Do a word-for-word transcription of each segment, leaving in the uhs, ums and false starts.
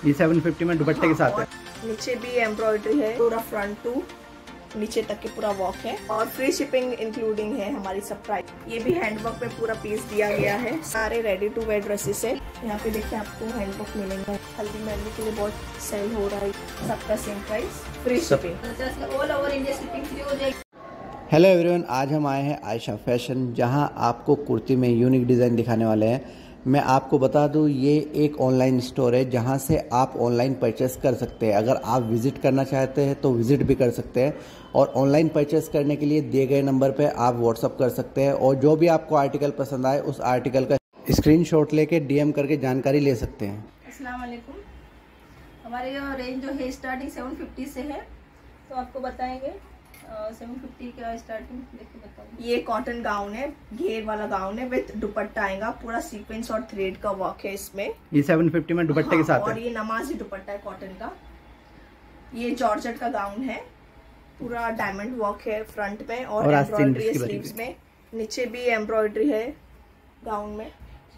ये seven fifty में दुपट्टे के साथ है। नीचे भी एम्ब्रॉयडरी है, पूरा फ्रंट टू नीचे तक के पूरा वर्क है और फ्री शिपिंग इंक्लूडिंग है हमारी सब प्राइस। ये भी हैंडवर्क में पूरा पीस दिया गया है। सारे रेडी टू वेयर ड्रेसेस है। यहाँ पे देखिए आपको हैंडवर्क मिलेंगे। हल्दी मेहंदी के लिए बहुत सेल हो रहा है, सबका same price, free shipping, all over India shipping free हो जाएगी। हेलो एवरीवन, आज हम आए हैं आयशा फैशन, जहां आपको कुर्ती में यूनिक डिज़ाइन दिखाने वाले हैं। मैं आपको बता दूं, ये एक ऑनलाइन स्टोर है जहां से आप ऑनलाइन परचेस कर सकते हैं। अगर आप विज़िट करना चाहते हैं तो विज़िट भी कर सकते हैं, और ऑनलाइन परचेस करने के लिए दिए गए नंबर पे आप व्हाट्सअप कर सकते हैं, और जो भी आपको आर्टिकल पसंद आए उस आर्टिकल का स्क्रीनशॉट लेके डीएम करके जानकारी ले सकते हैं। अस्सलाम वालेकुम। हमारे जो रेंज जो है स्टार्टिंग सेवन फिफ्टी से है, तो आपको बताएंगे सेवन फिफ्टी का स्टार्टिंग देखिए बताओ। ये कॉटन गाउन है, घेर वाला गाउन है विद दुपट्टा आएगा, पूरा सीक्वेंस और थ्रेड का वर्क है इसमें। ये सेवन फिफ्टी में दुपट्टे हाँ, के साथ और है। ये नमाजी दुपट्टा है कॉटन का। ये जॉर्जेट का गाउन है, पूरा डायमंड वर्क है फ्रंट में और एम्ब्रॉयडरी है स्लीव्स में। नीचे भी एम्ब्रॉयडरी है गाउन में।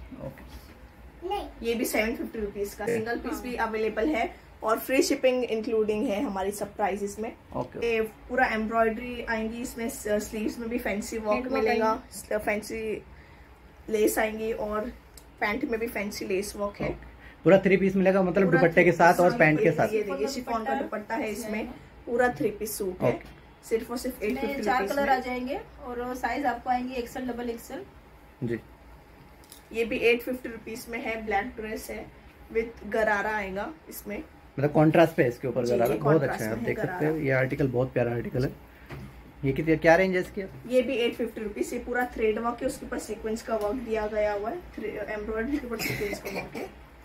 ये भी सेवन फिफ्टी रुपीज का सिंगल पीस भी अवेलेबल है और फ्री शिपिंग इंक्लूडिंग है हमारी सब प्राइसेस में। okay. ये पूरा एम्ब्रॉयडरी आएंगी इसमें, स्लीव्स में भी फैंसी वर्क मिलेगा, फैंसी लेस आएंगी और पैंट में भी फैंसी लेस वर्क है। पूरा थ्री पीस मिलेगा, मतलब दुपट्टे के साथ और पैंट के साथ। ये देखिए शिफॉन का दुपट्टा है इसमें, पूरा थ्री पीस सूट है, सिर्फ और सिर्फ एट फिफ्टी। चार कलर आ जाएंगे और साइज आपको आएंगे एक्सेल डबल एक्सेल जी। ये भी एट फिफ्टी रुपीज में है, ब्लैक ड्रेस है विथ गरारा आएगा इसमें, मतलब कॉन्ट्रास्ट पे इसके ऊपर गरारा बहुत अच्छा है। आप देख सकते हैं ये आर्टिकल बहुत प्यारा आर्टिकल है। ये कितने क्या रेंज है इसकी? ये भी एट फिफ्टी रुपीज। ये पूरा थ्रेड वर्क है, उसके ऊपर सीक्वेंस का वर्क दिया गया हुआ है, एम्ब्रॉयडरी के ऊपर सीक्वेंस का वर्क है।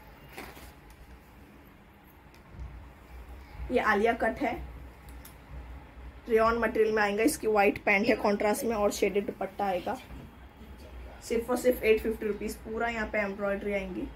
ये आलिया कट है, रेयॉन मटेरियल में आएगा, इसकी व्हाइट पैंट है कॉन्ट्रास्ट में और शेडेड दुपट्टा आएगा, सिर्फ और सिर्फ एट फिफ्टी रुपीज। पूरा यहाँ पे एम्ब्रॉयडरी आएंगी।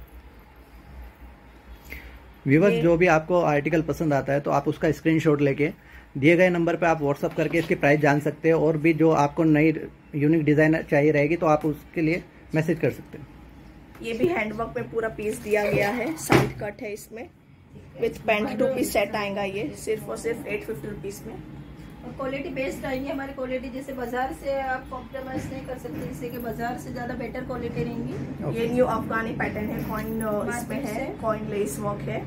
व्यूअर्स, जो भी आपको आर्टिकल पसंद आता है तो आप उसका स्क्रीनशॉट लेके दिए गए नंबर पे आप व्हाट्सअप करके इसकी प्राइस जान सकते हैं, और भी जो आपको नई यूनिक डिजाइन चाहिए रहेगी तो आप उसके लिए मैसेज कर सकते हैं। ये भी हैंडवर्क में पूरा पीस दिया गया है, साइड कट है इसमें with pant two piece set आएगा, ये सिर्फ और सिर्फ एट फिफ्टी रुपीज में। और क्वालिटी बेस्ट आएंगी हमारी क्वालिटी, जैसे बाजार से आप कॉम्प्रोमाइज नहीं कर सकते, जैसे कि बाजार से ज्यादा बेटर क्वालिटी रहेंगी। okay. ये न्यू अफगानी पैटर्न है, कॉइन इसमें है, कॉइन लेस वर्क है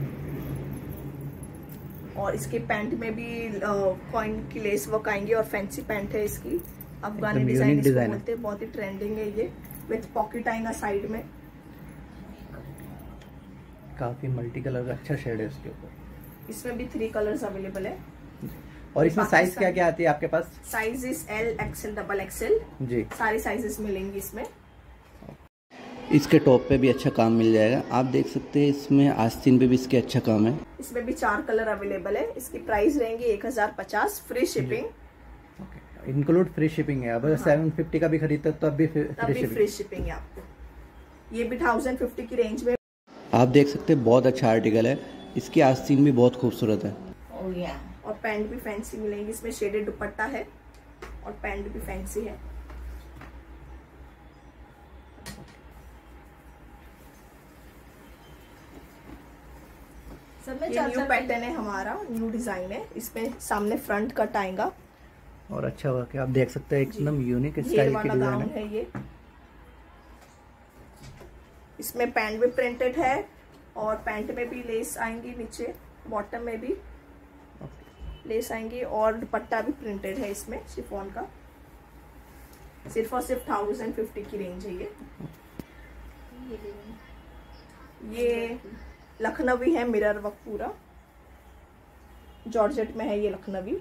और इसके पैंट में भी कॉइन की लेस वर्क आएंगी और फैंसी पैंट है इसकी। अफगानी डिजाइन इसको बोलते हैं, बहुत ही ट्रेंडिंग है ये, विथ पॉकेट आएगा साइड में। काफी मल्टी कलर का अच्छा शेड है इसके ऊपर। इसमें भी थ्री कलर्स अवेलेबल है। और इसमें साइज क्या क्या आती है आपके पास? Size is L, XL, double XL जी, सारी साइजेस मिलेंगी इसमें। इसके टॉप पे भी अच्छा काम मिल जाएगा, आप देख सकते हैं। इसमें आस्तीन पे भी इसके अच्छा काम है। इसमें भी चार कलर अवेलेबल है। इसकी प्राइस रहेंगी एक हजार पचास, free shipping include free shipping है। अगर सेवन फिफ्टी का भी खरीदते तो तब भी फ्री शिपिंग है आपको। ये भी थाउजेंड फिफ्टी की रेंज में आप देख सकते हैं, बहुत अच्छा आर्टिकल है। इसकी आस्तीन भी बहुत खूबसूरत है। oh, yeah. और पैंट भी फैंसी मिलेंगी, इसमें शेडेड दुपट्टा है और पैंट भी फैंसी है। ये न्यू पैटर्न है हमारा, न्यू डिजाइन है। इसमें सामने फ्रंट कट आएगा और अच्छा वर्क है, आप देख सकते हैं, एकदम यूनिक स्टाइल की डिजाइन है ये। इसमें पैंट भी प्रिंटेड है और पैंट में भी लेस आएंगी, नीचे बॉटम में भी लेस आएंगी और दुपट्टा भी प्रिंटेड है इसमें शिफॉन का। सिर्फ और सिर्फ थाउजेंड फिफ्टी की रेंज है ये। ये लखनवी है, मिरर वर्क पूरा जॉर्जेट में है ये लखनवी।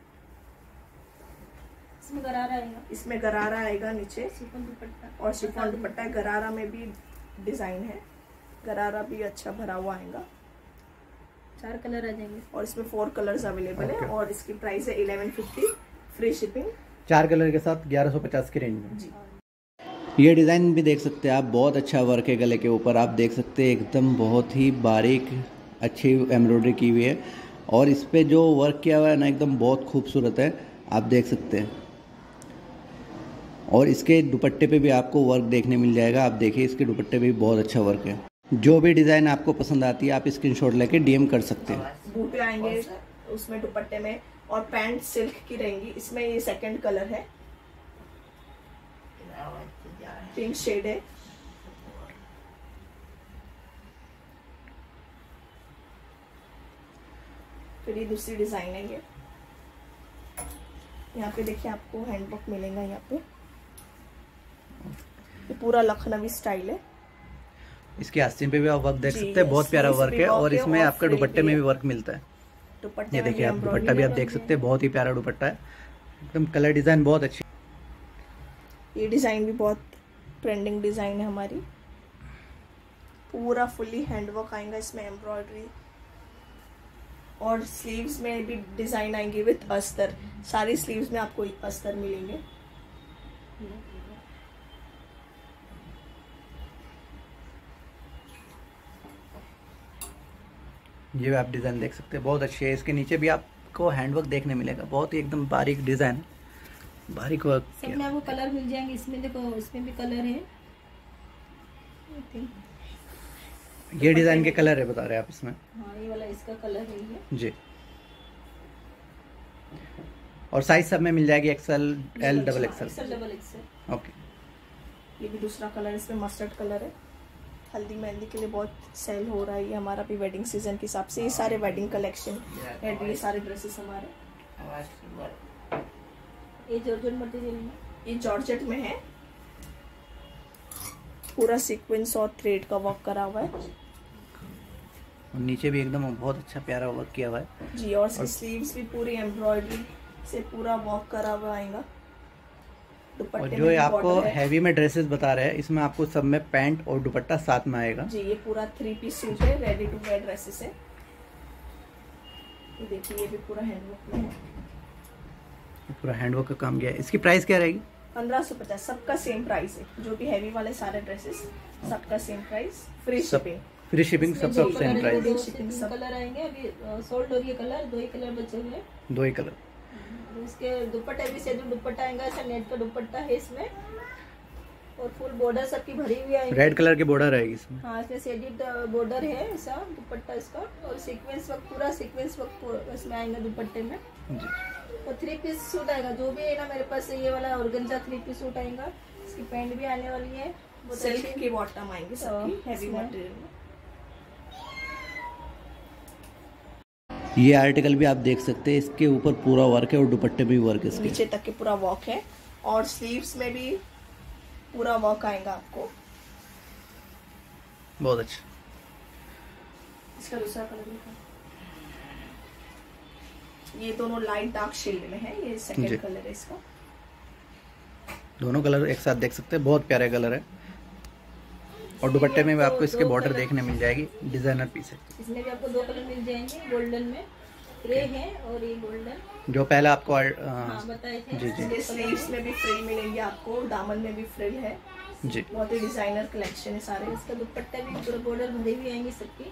इसमें गरारा आएगा, इसमें गरारा आएगा नीचे शिफॉन दुपट्टा और शिफॉन दुपट्टा है। गरारा में भी डिजाइन है, गरारा भी अच्छा भरा हुआ आएगा। चार कलर आ जाएंगे और इसमें फोर कलर्स अवेलेबल okay. है और इसकी प्राइस है इलेवन फिफ्टी, फ्री शिपिंग। चार कलर के साथ ग्यारह सौ पचास की रेंज में जी। ये डिजाइन भी देख सकते हैं आप, बहुत अच्छा वर्क है गले के ऊपर। आप देख सकते हैं एकदम बहुत ही बारीक अच्छी एम्ब्रॉयडरी की हुई है, और इस पे जो वर्क किया हुआ है ना एकदम बहुत खूबसूरत है, आप देख सकते हैं। और इसके दुपट्टे पे भी आपको वर्क देखने मिल जाएगा, आप देखिए इसके दुपट्टे पे भी बहुत अच्छा वर्क है। जो भी डिज़ाइन आपको पसंद आती है आप स्क्रीनशॉट लेके डीएम कर सकते हैं। बूटे आएंगे उसमें दुपट्टे में, और पैंट सिल्क की रहेंगी। इसमें ये सेकंड कलर है, पिंक शेड है। फिर ये दूसरी डिजाइन है। ये यहाँ पे देखिए आपको हैंडवर्क मिलेगा। यहाँ पे ये पूरा लखनवी स्टाइल है। इसके आस्तीन पे भी आप वर्क देख सकते हैं, बहुत प्यारा वर्क है। और इसमें आपका दुपट्टे में भी वर्क मिलता है। ये देखिए आप दुपट्टा भी आप देख सकते हैं, बहुत ही प्यारा दुपट्टा है, एकदम कलर डिजाइन बहुत अच्छी। ये डिजाइन भी बहुत ट्रेंडिंग डिजाइन है हमारी। पूरा फुली हैंडवर्क आएगा इसमें, एम्ब्रॉयडरी, और स्लीव्स में भी डिजाइन आएंगे विथ अस्तर। सारी स्लीव्स में आपको अस्तर मिलेंगे। ये भी आप डिज़ाइन देख सकते हैं, बहुत अच्छी है। इसके नीचे भी आपको हैंडवर्क देखने मिलेगा, बहुत ही एकदम बारीक डिज़ाइन, बारीक वर्क। सब में आपको कलर मिल जाएंगे। इसमें देखो, इसमें भी कलर है। ये डिज़ाइन के कलर है बता रहे हैं आप इसमें? हाँ, ये वाला इसका कलर है ये जी। और साइज सब में मिल जाएगी, XL, L, double XL, double XL. Okay. ये भी दूसरा कलर, इसमें मस्टर्ड कलर है। हल्दी मेहंदी के लिए बहुत सेल हो रहा है ये हमारा भी, वेडिंग सीजन के हिसाब से। ये सारे वेडिंग कलेक्शन है, ये सारे ड्रेसेस हमारे। ये जॉर्जेट मटेरियल में, ये जॉर्जेट में है। पूरा सीक्वेंस और थ्रेड का वर्क करा हुआ है। और नीचे भी एकदम बहुत अच्छा प्यारा वर्क किया हुआ है जी। और, और स्लीव्स भी पूरी एम्ब्रॉयडरी से पूरा वर्क करा हुआ आएगा। और जो ये आपको हैवी में ड्रेसेस बता रहे हैं, इसमें आपको सब में पैंट और दुपट्टा साथ में आएगा। जी। ये पूरा थ्री पीस सूट है, रेडी टू वेयर ड्रेसेस है। ये देखिए, ये भी पूरा हैंडवर्क में है। पूरा हैंडवर्क का काम किया है। इसकी प्राइस क्या रहेगी? पंद्रह सौ पचास। सबका सेम प्राइस है, जो भी हैवी वाले सारे ड्रेसेस सबका same price, free shipping. Free shipping सब सब सेम प्राइस। शिपिंग सब कलर आएंगे। अभी सोल्ड हो रही है कलर, दो ही कलर बचे हुए हैं। दो ही कलर। इसके दुपट्टे भी सेट दुपट्टा आएगा, ऐसा नेट का दुपट्टा है इसमें, और फुल बॉर्डर सबकी भरी हुई आएगी। रेड कलर की बॉर्डर रहेगी इसमें। हाँ, इसमें शेडेड बॉर्डर है ऐसा दुपट्टा इसका, और सीक्वेंस वर्क, पूरा सीक्वेंस वर्क इसमें आएगा दुपट्टे में जी। और थ्री पीस सूट आएगा। जो भी है ना मेरे पास ये वाला ऑर्गेन्जा थ्री पीस सूट आएगा। इसकी पैंट भी आने वाली है, सिल्क की बॉटम आएंगी सबकी, हैवी मटेरियल में। ये आर्टिकल भी आप देख सकते हैं, इसके ऊपर पूरा वर्क है और दुपट्टे में भी वर्क है, इसके नीचे तक के पूरा वर्क है, और स्लीव्स में भी पूरा वर्क आएगा आपको। बहुत अच्छा। इसका दूसरा कलर दिखा। ये दोनों लाइट डार्क शेड में है, ये सेकंड कलर है इसका। दोनों कलर एक साथ देख सकते हैं, बहुत प्यारे कलर है। और दुपट्टे में भी आपको इसके बॉर्डर देखने मिल जाएगी, डिजाइनर पीस है। इसमें भी आपको दो कलर मिल जाएंगे, गोल्डन में ग्रे है और ये गोल्डन जो पहले आपको आ, हाँ, बताए थे। जी जी। स्लीव्स में भी फ्रिल मिलेंगे आपको, दामन में भी फ्रिल है जी। बहुत ही डिजाइनर कलेक्शन है सारे। इसका दुपट्टा भी पूरा बॉर्डर भरे हुए आएंगे सबकी।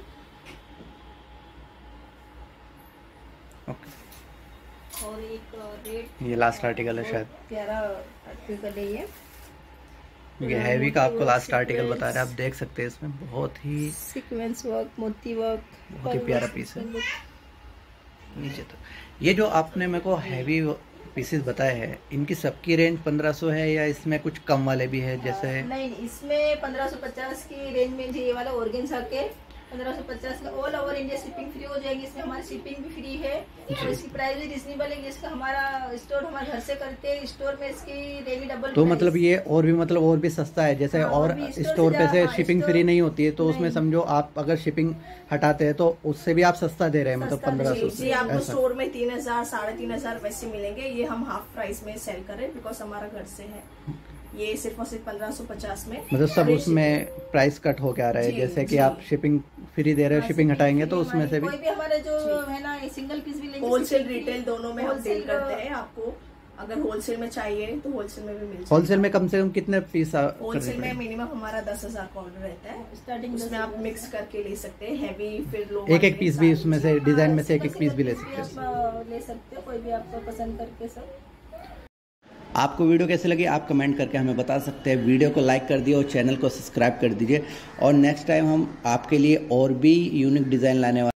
ओके। और एक रेड, ये लास्ट आर्टिकल है शायद, प्यारा आर्टिकल है ये। ये हैवी का आपको लास्ट आर्टिकल बता रहे हैं, आप देख सकते हैं इसमें बहुत ही सीक्वेंस वर्क, मोती वर्क, बहुत ही प्यारा पीस है नीचे तक। ये जो आपने मेरे को हैवी पीसेस बताए हैं, इनकी सबकी रेंज पंद्रह सौ है या इसमें कुछ कम वाले भी है? जैसे नहीं, इसमें पंद्रह सौ पचास की रेंज में ये वाला ऑर्गेन्जा के पंद्रह सौ पचास का all over India shipping free हो जाएगी। इसमें हमारी शिपिंग भी फ्री है और इसकी प्राइस भी रिजनेबल है। जिसका हमारा स्टोर हमारे घर से करते हैं, स्टोर में इसकी रेडी डबल। तो मतलब ये और भी मतलब और भी सस्ता है जैसे? हाँ, और, और स्टोर पे से शिपिंग फ्री नहीं होती है, तो उसमें समझो आप अगर शिपिंग हटाते हैं तो उससे भी आप सस्ता दे रहे हैं, मतलब पंद्रह सौ जी। आपको स्टोर में तीन हजार साढ़े तीन हजार वैसे मिलेंगे, ये हम हाफ प्राइस में सेल करें बिकॉज हमारा घर से है। ये सिर्फ और सिर्फ पंद्रह सौ पचास में, मतलब सब उसमें प्राइस कट हो क्या रहा है। जैसे कि आप शिपिंग फ्री दे रहे हो, शिपिंग हटाएंगे तो उसमें से भी कोई भी हमारे जो है ना सिंगल पीस भी लेंगे। होलसेल रिटेल दोनों में हम सेल करते हैं। आपको अगर होलसेल में चाहिए तो होलसेल में भी मिल जाएगा। होलसेल में कम से कम कितने पीस? होलसेल में मिनिमम हमारा दस हजार का ऑर्डर रहता है स्टार्टिंग, उसमें आप मिक्स करके ले सकते हैं। हैवी फिर लो, एक एक पीस भी उसमें से डिजाइन में से एक एक पीस भी ले सकते हैं। ले सकते हो कोई भी आपको पसंद करके सब। आपको वीडियो कैसे लगी आप कमेंट करके हमें बता सकते हैं। वीडियो को लाइक कर दिए और चैनल को सब्सक्राइब कर दीजिए। और नेक्स्ट टाइम हम आपके लिए और भी यूनिक डिज़ाइन लाने वाले